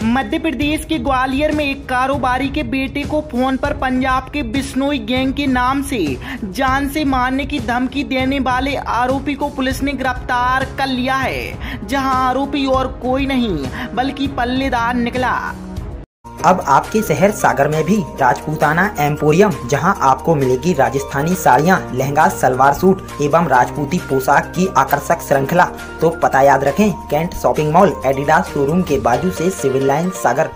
मध्य प्रदेश के ग्वालियर में एक कारोबारी के बेटे को फोन पर पंजाब के बिश्नोई गैंग के नाम से जान से मारने की धमकी देने वाले आरोपी को पुलिस ने गिरफ्तार कर लिया है, जहां आरोपी और कोई नहीं बल्कि पल्लेदार निकला। अब आपके शहर सागर में भी राजपूताना एम्पोरियम, जहां आपको मिलेगी राजस्थानी साड़ियां, लहंगा, सलवार सूट एवं राजपूती पोशाक की आकर्षक श्रृंखला। तो पता याद रखें, Cantt shopping mall, Adidas showroom के बाजू से सिविल लाइन सागर।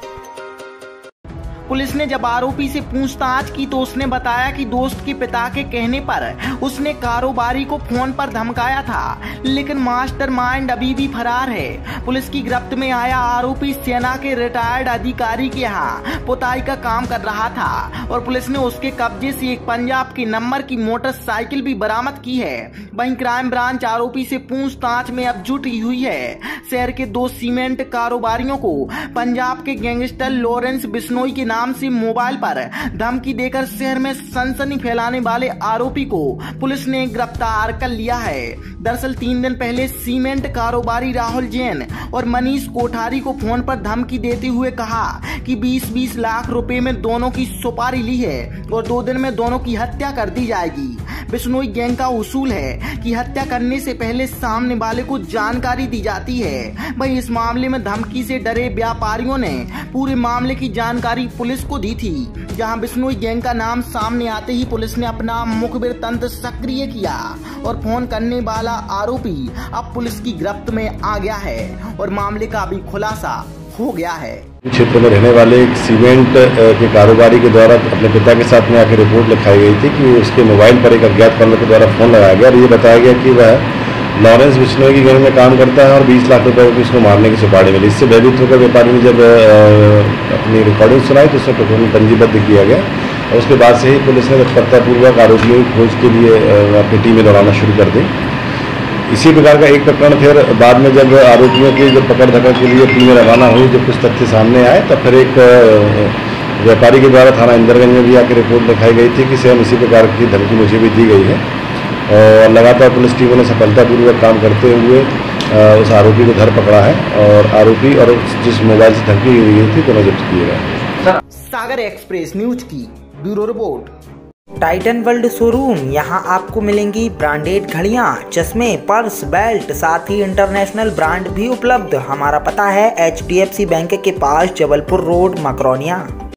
पुलिस ने जब आरोपी से पूछताछ की तो उसने बताया कि दोस्त के पिता के कहने पर उसने कारोबारी को फोन पर धमकाया था, लेकिन मास्टरमाइंड अभी भी फरार है। पुलिस की गिरफ्त में आया आरोपी सेना के रिटायर्ड अधिकारी के यहाँ पुताई का काम कर रहा था और पुलिस ने उसके कब्जे से एक पंजाब के नंबर की मोटरसाइकिल भी बरामद की है। वहीं क्राइम ब्रांच आरोपी से पूछताछ में अब जुटी हुई है। शहर के 2 सीमेंट कारोबारियों को पंजाब के गैंगस्टर लॉरेंस बिश्नोई के नाम से मोबाइल पर धमकी देकर शहर में सनसनी फैलाने वाले आरोपी को पुलिस ने गिरफ्तार कर लिया है। दरअसल 3 दिन पहले सीमेंट कारोबारी राहुल जैन और मनीष कोठारी को फोन पर धमकी देते हुए कहा कि 20-20 लाख रुपए में दोनों की सुपारी ली है और 2 दिन में दोनों की हत्या कर दी जाएगी। बिश्नोई गैंग का उसूल है कि हत्या करने से पहले सामने वाले को जानकारी दी जाती है। वहीं इस मामले में धमकी से डरे व्यापारियों ने पूरे मामले की जानकारी पुलिस को दी थी। जहां बिश्नोई गैंग का नाम सामने आते ही पुलिस ने अपना मुखबिर तंत्र सक्रिय किया और फोन करने वाला आरोपी अब पुलिस की गिरफ्त में आ गया है और मामले का भी खुलासा हो गया है। क्षेत्र में रहने वाले एक सीमेंट के कारोबारी के द्वारा अपने पिता के साथ में आकर रिपोर्ट लिखाई गई थी कि उसके मोबाइल पर एक अज्ञात नंबर के द्वारा फोन लगाया गया और ये बताया गया कि वह लॉरेंस बिश्नोई की गैंग में काम करता है और 20 लाख रुपए की उसको मारने की सुपारी मिली। इससे भयभीत होकर व्यापारी ने जब अपनी रिकॉर्डिंग सुनाई तो उसमें प्रकरण पंजीबद्ध किया गया और उसके बाद से ही पुलिस ने तत्परतापूर्वक आरोपियों की खोज के लिए अपनी टीमें दौड़ाना शुरू कर दी। इसी प्रकार का एक प्रकरण फिर बाद में जब आरोपियों की जब पकड़ धकड़ के लिए टीमें रवाना हुई, जब कुछ तथ्य सामने आए तब फिर एक व्यापारी के द्वारा थाना इंदरगंज में भी आकर रिपोर्ट लिखाई गई थी कि सेम इसी प्रकार की धमकी मुझे भी दी गई है और लगातार पुलिस टीमों ने सफलतापूर्वक काम करते हुए उस आरोपी को धर पकड़ा है और आरोपी और जिस मोबाइल से धमकी दी गई थी दोनों जब्त किए गए। सागर एक्सप्रेस न्यूज की bureau report. Titan world showroom, यहाँ आपको मिलेंगी ब्रांडेड घड़ियाँ, चश्मे, पर्स, बेल्ट, साथ ही इंटरनेशनल ब्रांड भी उपलब्ध। हमारा पता है HDFC बैंक के पास, जबलपुर रोड, मकरौनिया।